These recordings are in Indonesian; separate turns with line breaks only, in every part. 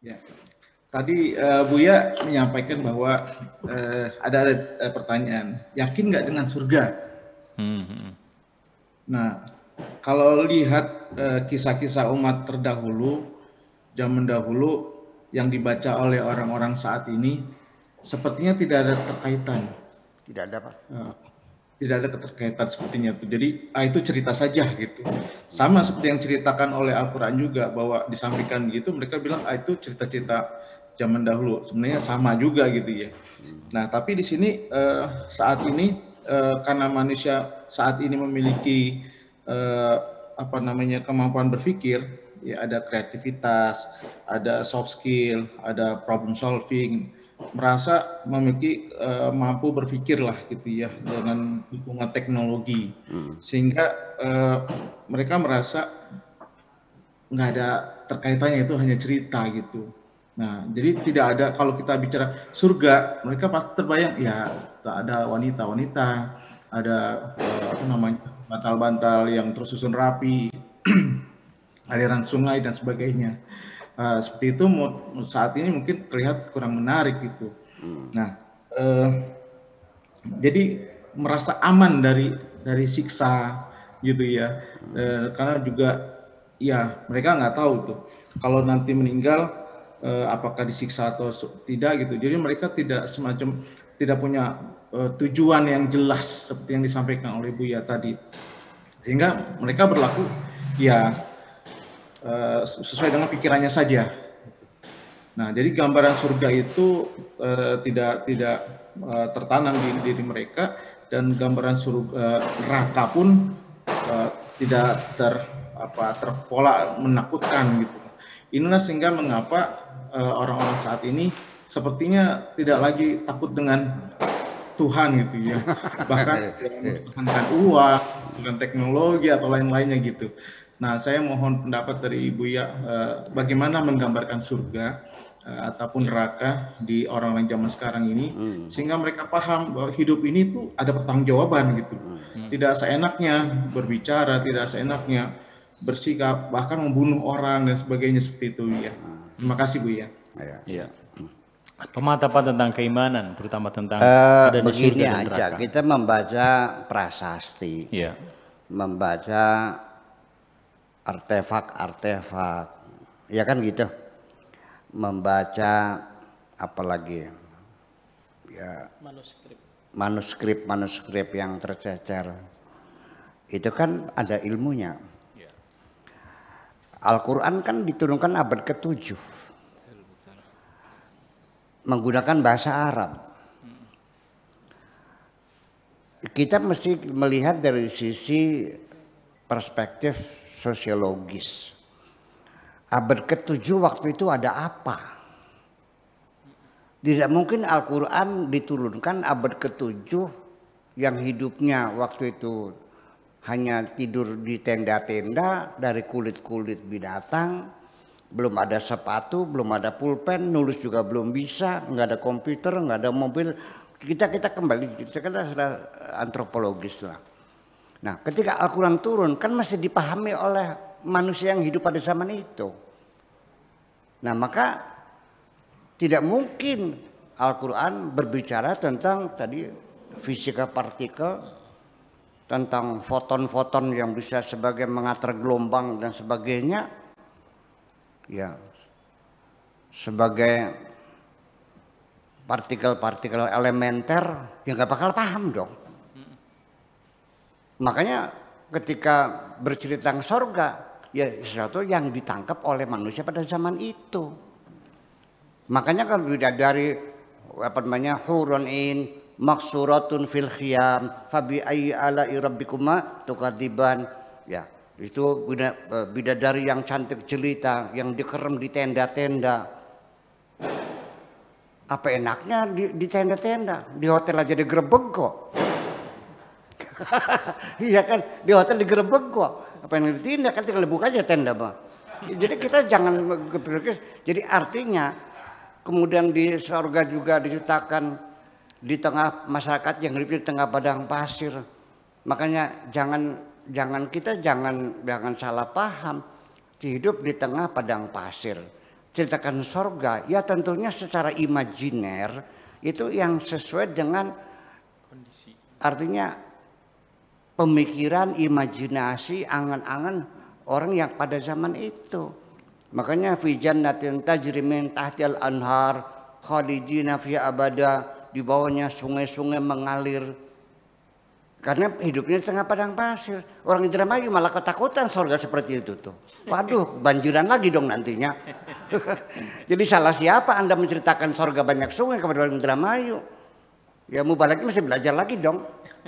Ya. Tadi Buya menyampaikan bahwa ada pertanyaan, yakin nggak dengan surga? Nah, kalau lihat kisah-kisah umat terdahulu, zaman dahulu yang dibaca oleh orang-orang saat ini, sepertinya tidak ada terkaitan.
Tidak ada, Pak.
Tidak ada keterkaitan sepertinya itu. Jadi itu cerita saja gitu. Sama seperti yang ceritakan oleh Al-Quran juga, bahwa disampaikan gitu, mereka bilang itu cerita-cerita zaman dahulu. Sebenarnya sama juga gitu ya. Nah, tapi di sini saat ini karena manusia saat ini memiliki apa namanya kemampuan berpikir, ya ada kreativitas, ada soft skill, ada problem solving, merasa memiliki mampu berpikir lah gitu ya dengan dukungan teknologi, sehingga mereka merasa nggak ada terkaitannya, itu hanya cerita gitu. Nah, jadi tidak ada, kalau kita bicara surga, mereka pasti terbayang ya ada wanita-wanita, ada apa namanya bantal-bantal yang tersusun rapi, aliran sungai dan sebagainya. Seperti itu saat ini mungkin terlihat kurang menarik gitu. Nah, jadi merasa aman dari siksa gitu ya, karena juga ya mereka nggak tahu tuh kalau nanti meninggal apakah disiksa atau tidak gitu. Jadi mereka tidak punya tujuan yang jelas seperti yang disampaikan oleh Buya tadi, sehingga mereka berlaku ya sesuai dengan pikirannya saja. Nah, jadi gambaran surga itu tidak tertanam di diri mereka, dan gambaran surga neraka pun tidak terpola menakutkan gitu. Inilah sehingga mengapa orang-orang saat ini sepertinya tidak lagi takut dengan Tuhan gitu ya, bahkan mempertahankan uang, dengan teknologi atau lain-lainnya gitu. Nah, saya mohon pendapat dari Ibu ya, bagaimana menggambarkan surga ataupun neraka di orang-orang zaman sekarang ini, sehingga mereka paham bahwa hidup ini tuh ada pertanggungjawaban gitu. Tidak seenaknya berbicara, tidak seenaknya bersikap, bahkan membunuh orang dan sebagainya seperti itu ya. Terima kasih Bu ya.
Iya. Pemantapan tentang keimanan, terutama tentang adanya surga dan neraka.
Begini aja, kita membaca prasasti, membaca artefak-artefak, ya kan gitu. Membaca apalagi ya manuskrip yang tercecer, itu kan ada ilmunya. Al-Quran kan diturunkan abad ke-7 menggunakan bahasa Arab. Kita mesti melihat dari sisi perspektif sosiologis. Abad ke-7 waktu itu ada apa? Tidak mungkin Al-Quran diturunkan abad ke-7 yang hidupnya waktu itu hanya tidur di tenda-tenda dari kulit-kulit binatang, belum ada sepatu, belum ada pulpen, nulis juga belum bisa, nggak ada komputer, nggak ada mobil. Kita kembali, kita sudah antropologis lah. Nah, ketika Al-Quran turun kan masih dipahami oleh manusia yang hidup pada zaman itu. Nah, maka tidak mungkin Al-Quran berbicara tentang tadi fisika partikel, tentang foton-foton yang bisa sebagai mengatur gelombang dan sebagainya, ya sebagai partikel-partikel elementer yang gak bakal paham dong. Makanya ketika bercerita tentang surga, ya sesuatu yang ditangkap oleh manusia pada zaman itu. Makanya kalau dari apa namanya hurun in maksuratun fil khiyam fabi ayyi ala'i rabbikuma tukadziban, ya itu bidadari yang cantik jelita yang dikerem di tenda-tenda. Apa enaknya di tenda-tenda, di hotel aja digerebek kok. Iya kan, di hotel digerebek kok. Apa yang ditindak kan tinggal buka aja tenda, Bang. Jadi kita jangan berpikir. Jadi artinya kemudian di surga juga diceritakan di tengah masyarakat yang hidup di tengah padang pasir. Makanya jangan salah paham. Hidup di tengah padang pasir, ceritakan sorga, ya tentunya secara imajiner itu yang sesuai dengan kondisi. Artinya pemikiran, imajinasi, angan-angan orang yang pada zaman itu. Makanya fi jannatin tajri min tahtil anhar khalidina fiha abada, di bawahnya sungai-sungai mengalir. Karena hidupnya di tengah padang pasir. Orang Indramayu malah ketakutan surga seperti itu tuh. Waduh, banjiran lagi dong nantinya. Jadi salah siapa Anda menceritakan surga banyak sungai kepada orang Indramayu? Ya Mubarak masih belajar lagi dong.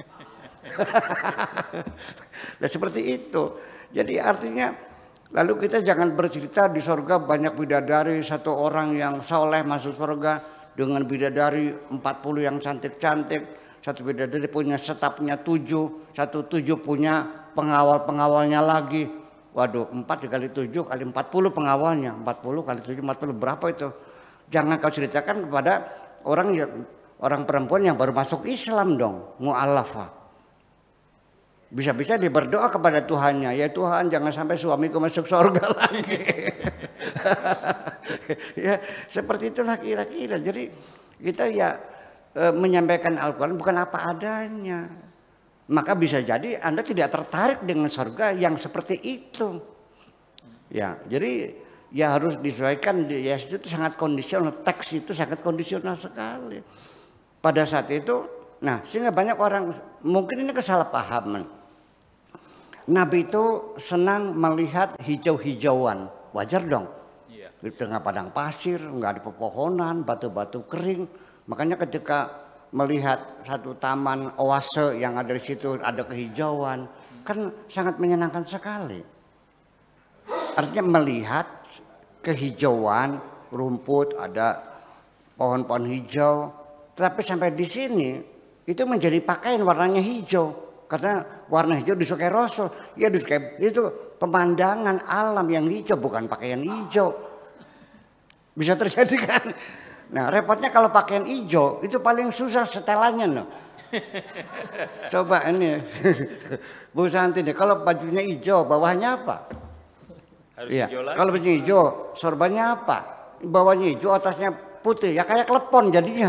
Nah, seperti itu. Jadi artinya lalu kita jangan bercerita di surga banyak bidadari, satu orang yang soleh masuk surga dengan bidadari 40 yang cantik-cantik. Satu bidadari punya setapnya 7, satu 7 punya pengawal-pengawalnya lagi. Waduh, 4 kali 7 kali 40 pengawalnya. 40 kali 7 40 berapa itu? Jangan kau ceritakan kepada orang perempuan yang baru masuk Islam dong, mu'allafah. Bisa-bisa dia berdoa kepada Tuhannya, ya Tuhan jangan sampai suamiku masuk surga lagi. Ya, seperti itulah kira-kira. Jadi kita ya menyampaikan Al-Quran bukan apa adanya. Maka bisa jadi Anda tidak tertarik dengan surga yang seperti itu. Ya, jadi ya harus disesuaikan. Ya itu sangat kondisional. Teks itu sangat kondisional sekali. Pada saat itu, nah sehingga banyak orang mungkin ini kesalahpahaman. Nabi itu senang melihat hijau-hijauan, wajar dong. Di tengah padang pasir, nggak ada pepohonan, batu-batu kering. Makanya ketika melihat satu taman oase yang ada di situ ada kehijauan, kan sangat menyenangkan sekali. Artinya melihat kehijauan, rumput, ada pohon-pohon hijau. Tapi sampai di sini itu menjadi pakaian warnanya hijau. Karena warna hijau disukai Rasul. Ya disukai, itu pemandangan alam yang hijau, bukan pakaian hijau. Bisa terjadi kan? Nah repotnya kalau pakaian hijau itu paling susah setelannya loh. Coba ini Bu Santi deh, kalau bajunya hijau bawahnya apa? Harus ya. Hijau lagi. Kalau bajunya hijau sorbannya apa? Bawahnya hijau atasnya putih, ya kayak klepon jadinya.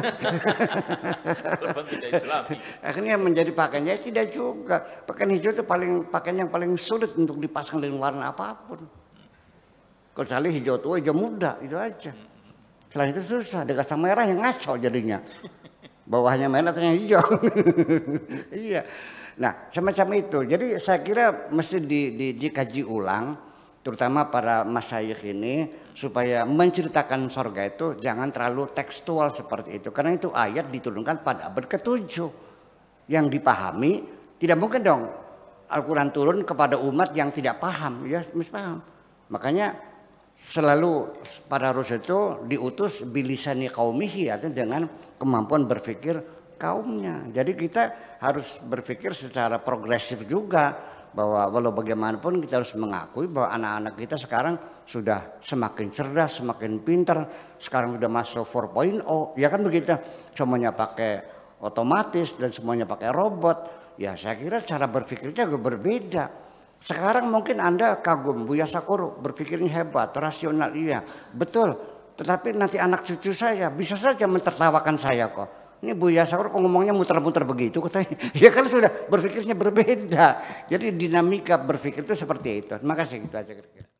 Klepon tidak Islami. Akhirnya menjadi pakaiannya tidak juga. Pakaian hijau itu pakaian yang paling sulit untuk dipasang dengan warna apapun. Kecuali hijau tua, hijau muda, itu aja. Selain itu susah, dikasih merah yang ngaco jadinya. Bawahnya merah, atasnya hijau. Iya. Nah, semacam itu. Jadi saya kira mesti dikaji ulang, terutama para masyayikh ini, supaya menceritakan surga itu jangan terlalu tekstual seperti itu. Karena itu ayat diturunkan pada abad ke-7. Yang dipahami, tidak mungkin dong Al-Quran turun kepada umat yang tidak paham. Ya, mesti paham. Makanya selalu para rasul itu diutus bilisani qaumihi, artinya dengan kemampuan berpikir kaumnya. Jadi kita harus berpikir secara progresif juga, bahwa walau bagaimanapun kita harus mengakui bahwa anak-anak kita sekarang sudah semakin cerdas, semakin pintar. Sekarang sudah masuk 4.0, ya kan begitu. Semuanya pakai otomatis dan semuanya pakai robot. Ya saya kira cara berpikirnya juga berbeda. Sekarang mungkin Anda kagum, Buya Sakur berpikirnya hebat, rasional, iya, betul. Tetapi nanti anak cucu saya bisa saja mentertawakan saya kok. Ini Buya Sakur kok ngomongnya muter-muter begitu katanya. Ya kan sudah berpikirnya berbeda. Jadi dinamika berpikir itu seperti itu. Terima kasih, itu aja kira-kira.